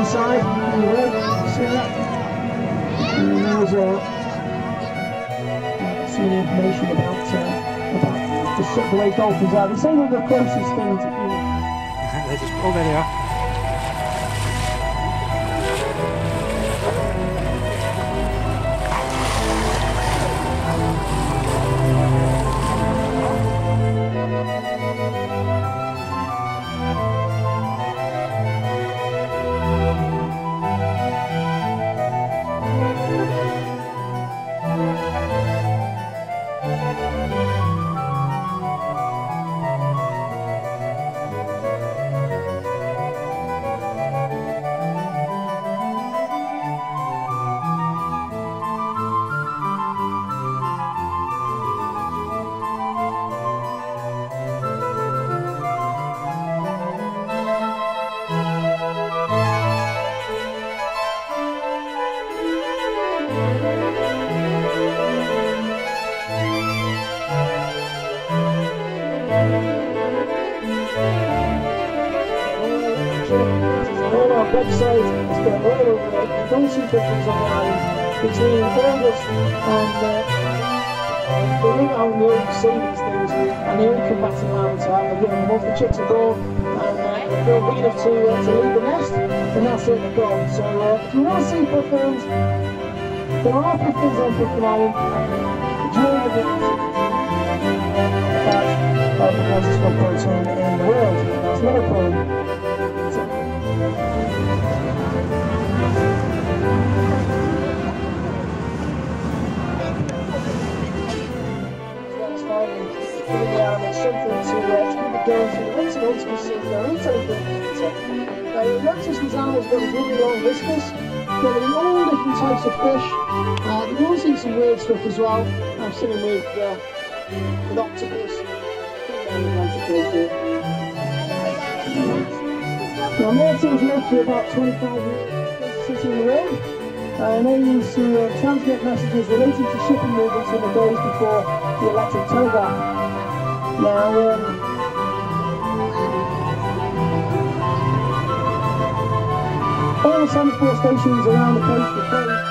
inside. There you go. See that? And there's some information about the way dolphins are. They say they're the closest thing to human. They just, oh, there they are. Website, it's got all over it. You don't see pictures online between August and they live out in the open sea these days, and they only come back to land time. Once the chicks are gone and they're big enough to leave the nest, and that's it, they're gone. So if you want to see puffins, there are puffins on Puffin Island during the winter because it's got protein in the world. It's not a problem. Going through the winter months we see their intake in the winter. Now you'll notice these animals got these really long whiskers. They're eating all different types of fish. They always eat some weird stuff as well. I'm sitting with octopus. Now Martin's lived for about 25 years sitting in the room. And they used to transmit messages relating to shipping movements in the days before the electric telegraph. Now all the semaphore stations around the coast were closed.